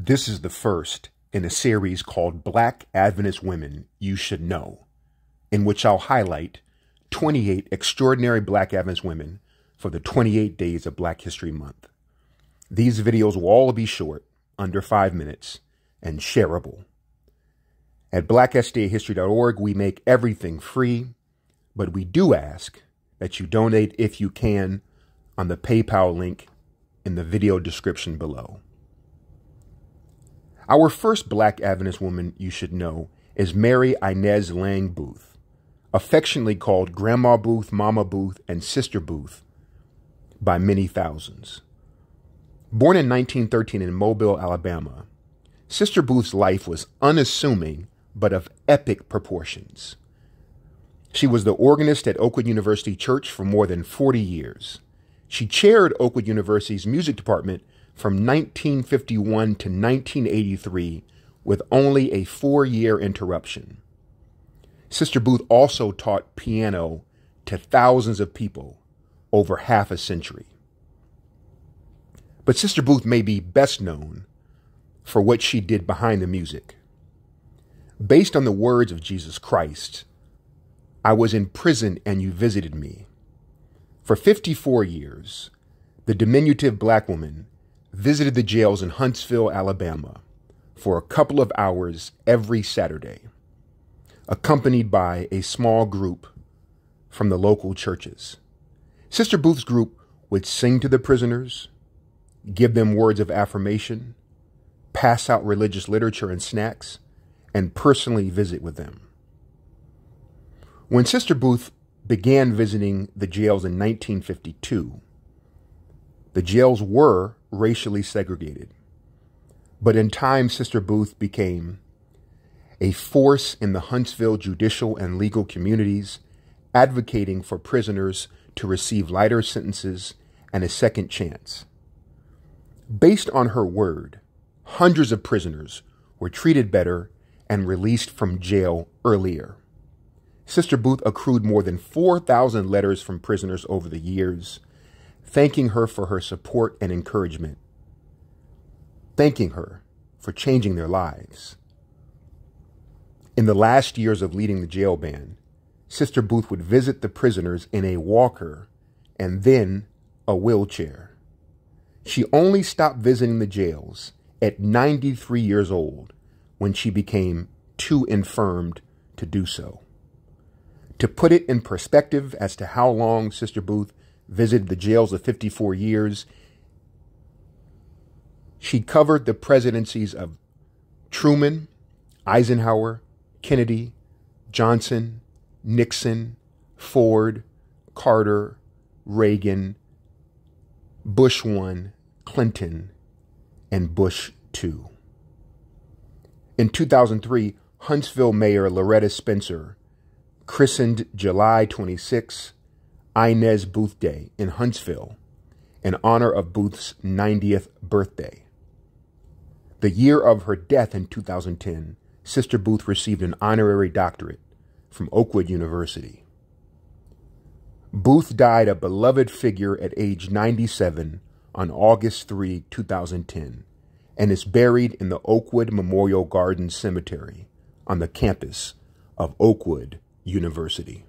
This is the first in a series called Black Adventist Women You Should Know, in which I'll highlight 28 extraordinary Black Adventist women for the 28 days of Black History Month. These videos will all be short, under 5 minutes, and shareable. At blacksdahistory.org, we make everything free, but we do ask that you donate if you can on the PayPal link in the video description below. Our first Black Adventist woman you should know is Mary Inez Lang Booth, affectionately called Grandma Booth, Mama Booth, and Sister Booth by many thousands. Born in 1913 in Mobile, Alabama, Sister Booth's life was unassuming but of epic proportions. She was the organist at Oakwood University Church for more than 40 years. She chaired Oakwood University's music department from 1951 to 1983 with only a 4-year interruption. Sister Booth also taught piano to thousands of people over half a century. But Sister Booth may be best known for what she did behind the music. Based on the words of Jesus Christ, "I was in prison and you visited me." For 54 years, the diminutive Black woman visited the jails in Huntsville, Alabama, for a couple of hours every Saturday, accompanied by a small group from the local churches. Sister Booth's group would sing to the prisoners, give them words of affirmation, pass out religious literature and snacks, and personally visit with them. When Sister Booth began visiting the jails in 1952, the jails were racially segregated. But in time, Sister Booth became a force in the Huntsville judicial and legal communities, advocating for prisoners to receive lighter sentences and a second chance. Based on her word, hundreds of prisoners were treated better and released from jail earlier. Sister Booth accrued more than 4,000 letters from prisoners over the years, thanking her for her support and encouragement, thanking her for changing their lives. In the last years of leading the jail band, Sister Booth would visit the prisoners in a walker and then a wheelchair. She only stopped visiting the jails at 93 years old when she became too infirmed to do so. To put it in perspective as to how long Sister Booth visited the jails of 54 years, she covered the presidencies of Truman, Eisenhower, Kennedy, Johnson, Nixon, Ford, Carter, Reagan, Bush 1, Clinton, and Bush 2. In 2003, Huntsville Mayor Loretta Spencer christened July 26 Inez Booth Day in Huntsville in honor of Booth's 90th birthday. The year of her death in 2010, Sister Booth received an honorary doctorate from Oakwood University. Booth died a beloved figure at age 97 on August 3, 2010, and is buried in the Oakwood Memorial Gardens Cemetery on the campus of Oakwood University.